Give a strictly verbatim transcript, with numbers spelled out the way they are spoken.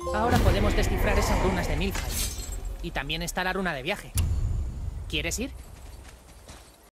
Ahora podemos descifrar esas runas de Nilfheim. Y también está la runa de viaje. ¿Quieres ir?